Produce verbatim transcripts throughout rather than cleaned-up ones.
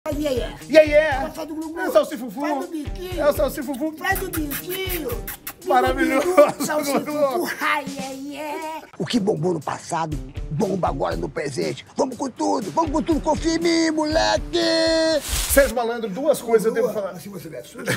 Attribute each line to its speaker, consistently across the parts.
Speaker 1: E aí, é?
Speaker 2: E aí, é?
Speaker 1: Faz do glu-glu.
Speaker 2: É o Salsifufu.
Speaker 1: Faz do biquinho.
Speaker 2: É o Salsifufu.
Speaker 1: Faz do biquinho.
Speaker 2: Maravilhoso.
Speaker 1: Salsifufu. Ai, ai, é. O que bombou no passado, bomba agora no presente. Vamos com tudo, vamos com tudo. Confia em mim, moleque.
Speaker 2: Sérgio Malandro, duas coisas eu devo falar.
Speaker 1: Assim você me assusta.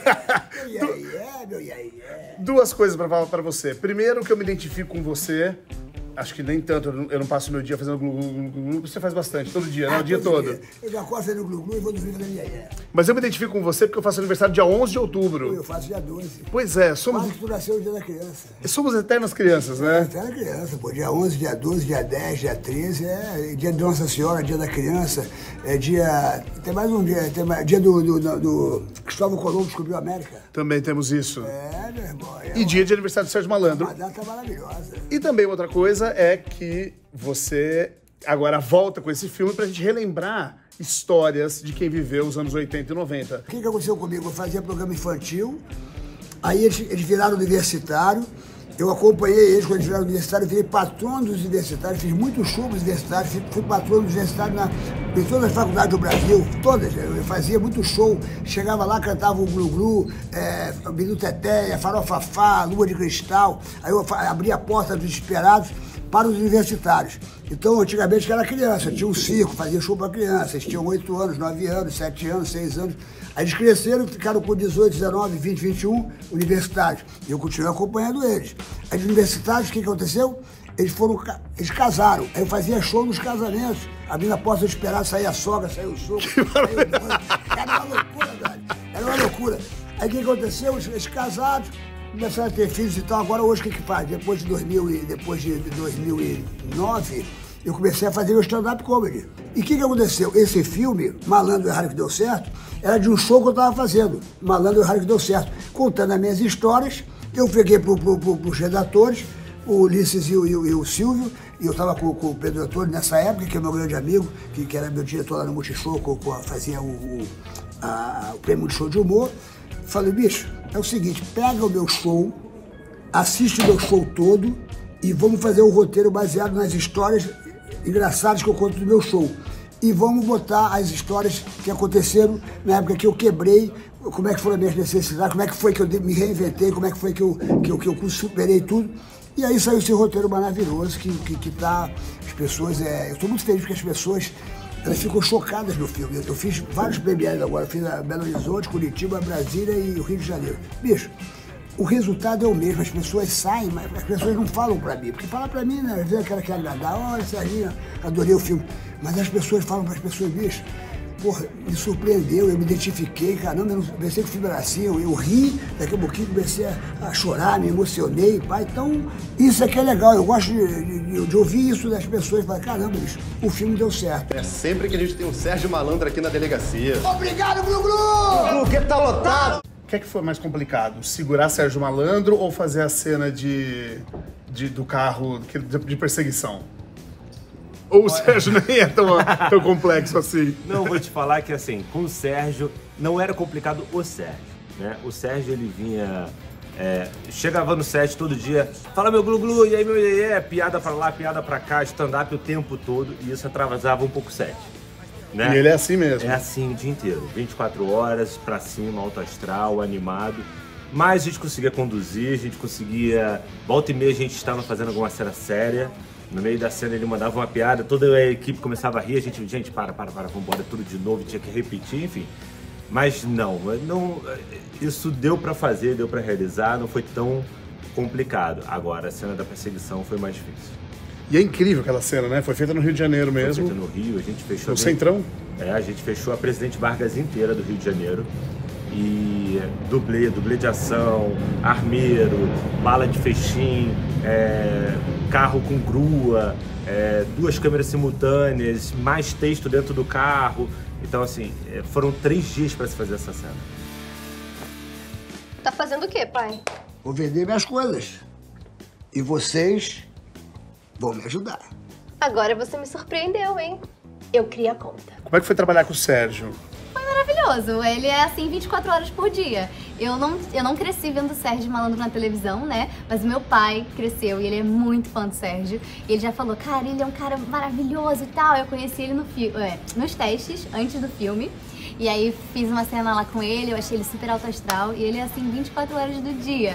Speaker 1: E aí, é, meu, e aí, é.
Speaker 2: Duas coisas pra falar pra você. Primeiro, que eu me identifico com você. Acho que nem tanto, eu não, eu não passo meu dia fazendo glu-glu-glu-glu, você faz bastante, todo dia, né?
Speaker 1: Ah,
Speaker 2: O dia todo.
Speaker 1: Dia. Eu já acordo fazendo glu-glu e vou dormir fazendo iê-iê.
Speaker 2: Mas eu me identifico com você porque eu faço aniversário dia onze de outubro.
Speaker 1: Eu faço dia doze.
Speaker 2: Pois é, somos...
Speaker 1: Quase que tu nasceu no dia da criança.
Speaker 2: Somos eternas crianças, né?
Speaker 1: Eterna criança, pô. Dia onze, dia doze, dia dez, dia treze, é dia de Nossa Senhora, dia da criança, é dia... Tem mais um dia, tem mais... dia do, do, do, do Cristóvão Colombo descobriu a América.
Speaker 2: Também temos isso.
Speaker 1: É, meu irmão. É
Speaker 2: e
Speaker 1: uma...
Speaker 2: dia de aniversário do Sérgio Malandro.
Speaker 1: Uma data maravilhosa.
Speaker 2: E também outra coisa é que você agora volta com esse filme pra gente relembrar histórias de quem viveu os anos oitenta e noventa.
Speaker 1: O que, que aconteceu comigo? Eu fazia programa infantil, aí eles, eles viraram universitário, eu acompanhei eles quando eles viraram universitário, eu virei patrono dos universitários, fiz muitos shows universitários, fui patrono dos universitários na, em todas as faculdades do Brasil, todas, eu fazia muito show, chegava lá, cantava o Glu-Glu, é, Bidu Teteia, Farofafá, Lua de Cristal, aí eu abria a porta dos Desesperados para os universitários. Então, antigamente, eu era criança, tinha um circo, fazia show para crianças, eles tinham oito anos, nove anos, sete anos, seis anos. Aí eles cresceram, ficaram com dezoito, dezenove, vinte, vinte e um universitários. E eu continuei acompanhando eles. Aí os universitários, o que aconteceu? Eles foram, eles casaram. Aí eu fazia show nos casamentos, abrindo a porta de esperar, saía a sogra, saía o sogro, saía o mano. Era uma loucura, velho. Era uma loucura. Aí o que aconteceu? Eles casaram, começaram a ter filhos e tal. Agora hoje o que que faz? Depois de, dois mil e, depois de dois mil e nove, eu comecei a fazer meu stand-up comedy. E o que que aconteceu? Esse filme, Malandro e Raro que Deu Certo, era de um show que eu estava fazendo, Malandro e Raro que Deu Certo, contando as minhas histórias. Eu peguei para pro, pro, os redatores, o Ulisses e o, e o, e o Silvio, e eu estava com, com o Pedro Antônio nessa época, que é meu grande amigo, que, que era meu diretor lá no Multishow, com, com, fazia o, o, a, o prêmio de show de humor. Falei, bicho, é o seguinte, pega o meu show, assiste o meu show todo e vamos fazer um roteiro baseado nas histórias engraçadas que eu conto do meu show. E vamos botar as histórias que aconteceram na época que eu quebrei, como é que foram as minhas necessidades, como é que foi que eu me reinventei, como é que foi que eu, que eu, que eu superei tudo. E aí saiu esse roteiro maravilhoso que, que, que tá, as pessoas, é, eu estou muito feliz porque as pessoas, elas ficam chocadas no filme. Eu, eu fiz vários premiados agora, fiz a Belo Horizonte, Curitiba, Brasília e o Rio de Janeiro. Bicho, o resultado é o mesmo, as pessoas saem, mas as pessoas não falam pra mim. Porque falar pra mim, né, às vezes aquela que agradar, olha, Serginho, adorei o filme. Mas as pessoas falam pras pessoas, bicho, porra, me surpreendeu, eu me identifiquei, caramba, eu não pensei que o filme era assim, eu, eu ri, daqui a pouquinho comecei a, a chorar, me emocionei, pai. Então, isso aqui é legal, eu gosto de, de, de ouvir isso das pessoas, falar, caramba, bicho, o filme deu certo.
Speaker 3: É sempre que a gente tem um Sérgio Malandro aqui na delegacia.
Speaker 1: Obrigado, Glu-Glu!
Speaker 3: Porque tá lotado!
Speaker 2: O que é que foi mais complicado? Segurar Sérgio Malandro ou fazer a cena de, de, do carro de, de perseguição? Ou o Sérgio nem é tão, tão complexo assim?
Speaker 4: Não, vou te falar que assim, com o Sérgio, não era complicado o Sérgio, né? O Sérgio, ele vinha, é, chegava no set todo dia, fala meu glu-glu, e aí meu iê-iê, piada pra lá, piada pra cá, stand-up o tempo todo, e isso atrasava um pouco o set. Né?
Speaker 2: E ele é assim mesmo?
Speaker 4: É assim o dia inteiro, vinte e quatro horas, pra cima, alto astral, animado. Mas a gente conseguia conduzir, a gente conseguia... Volta e meia a gente estava fazendo alguma cena séria. No meio da cena ele mandava uma piada, toda a equipe começava a rir, a gente, gente, para, para, para, vamos embora, tudo de novo, tinha que repetir, enfim. Mas não, não isso deu pra fazer, deu pra realizar, não foi tão complicado. Agora, a cena da perseguição foi mais difícil.
Speaker 2: E é incrível aquela cena, né? Foi feita no Rio de Janeiro mesmo.
Speaker 4: Foi feita no Rio, a gente fechou...
Speaker 2: No Centrão?
Speaker 4: É, a gente fechou a Presidente Vargas inteira do Rio de Janeiro. E dublê, dublê de ação, armeiro, bala de fechim, é, carro com grua, é, duas câmeras simultâneas, mais texto dentro do carro. Então, assim, foram três dias para se fazer essa cena.
Speaker 5: Tá fazendo o quê, pai?
Speaker 1: Vou vender minhas coisas. E vocês vão me ajudar.
Speaker 5: Agora você me surpreendeu, hein? Eu criei a conta.
Speaker 2: Como é que foi trabalhar com o Sérgio?
Speaker 5: Foi maravilhoso. maravilhoso. Ele é assim vinte e quatro horas por dia. Eu não, eu não cresci vendo o Sérgio Malandro na televisão, né? Mas meu pai cresceu e ele é muito fã do Sérgio. E ele já falou, cara, ele é um cara maravilhoso e tal. Eu conheci ele no é, nos testes, antes do filme. E aí fiz uma cena lá com ele, eu achei ele super alto astral. E ele é assim vinte e quatro horas do dia.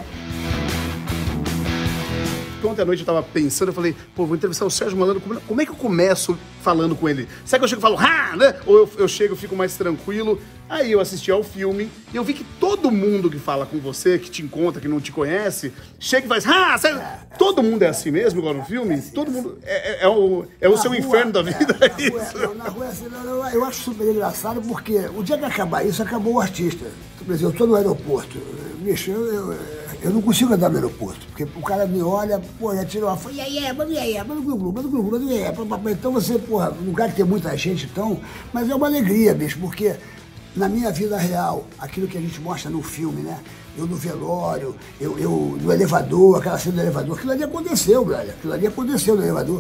Speaker 2: Ontem à noite eu tava pensando, eu falei, pô, vou entrevistar o Sérgio Malandro, como, como é que eu começo falando com ele? Será que eu chego e falo, ah, né? Ou eu, eu chego e fico mais tranquilo? Aí eu assisti ao filme e eu vi que todo mundo que fala com você, que te encontra, que não te conhece, chega e faz, ah, sério? Todo mundo é assim mesmo, igual no filme? Todo mundo, é, é, é o, é o seu rua, inferno da vida, é, é isso?
Speaker 1: Rua, na rua, assim, eu, eu acho super engraçado porque o dia que acabar isso, acabou o artista. Por exemplo, eu tô no aeroporto, bicho, eu... eu Eu não consigo andar no aeroporto, porque o cara me olha, pô, já tira uma foto, e aí, manda e aí, manda o glu-glu, manda o glu-glu, manda e aí, então você, porra, num lugar que tem muita gente, então, mas é uma alegria, bicho, porque na minha vida real, aquilo que a gente mostra no filme, né, eu no velório, eu, eu no elevador, aquela cena do elevador, aquilo ali aconteceu, brother, aquilo ali aconteceu no elevador.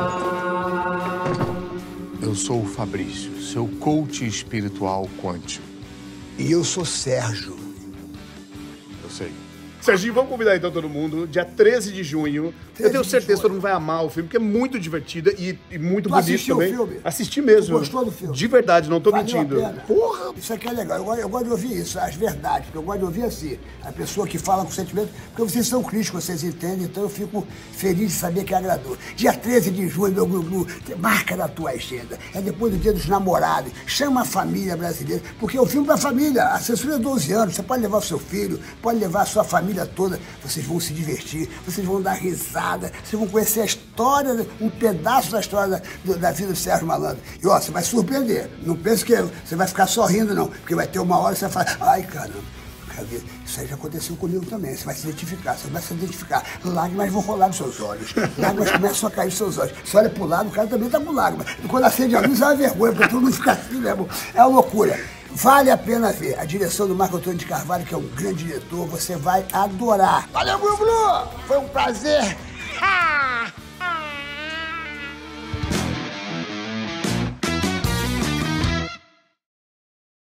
Speaker 6: Eu sou o Fabrício, seu coach espiritual quântico.
Speaker 1: E eu sou Sérgio.
Speaker 6: Eu sei.
Speaker 2: Serginho, vamos convidar então todo mundo, dia treze de junho. Eu tenho certeza que todo mundo vai amar o filme, porque é muito divertido e, e muito
Speaker 1: tu
Speaker 2: bonito
Speaker 1: assistiu
Speaker 2: também.
Speaker 1: O filme?
Speaker 2: Assisti mesmo.
Speaker 1: Tu gostou do filme?
Speaker 2: De verdade, não tô
Speaker 1: Valeu
Speaker 2: mentindo.
Speaker 1: A pena.
Speaker 2: Porra!
Speaker 1: Isso aqui é legal, eu gosto, eu gosto de ouvir isso, as verdades, porque eu gosto de ouvir assim, a pessoa que fala com sentimento, porque vocês são críticos, vocês entendem, então eu fico feliz de saber que agradou. Dia treze de junho, meu Glu-Glu, marca na tua agenda, é depois do Dia dos Namorados, chama a família brasileira, porque é um filme pra família, a censura é doze anos, você pode levar o seu filho, pode levar a sua família toda, vocês vão se divertir, vocês vão dar risada, vocês vão conhecer a história, um pedaço da história da, da vida do Sérgio Malandro. E ó, você vai surpreender. Não pense que você vai ficar só rindo, não. Porque vai ter uma hora que você vai falar, ai caramba, isso aí já aconteceu comigo também. Você vai se identificar, você vai se identificar. Lágrimas vão rolar nos seus olhos. Lágrimas começam a cair nos seus olhos. Você olha pro lado, o cara também tá com lágrimas. E quando acende a luz, é uma vergonha, porque todo mundo fica assim, né, irmão? É uma loucura. Vale a pena ver. A direção do Marco Antônio de Carvalho, que é um grande diretor, você vai adorar. Valeu, Glu-Glu! Foi um prazer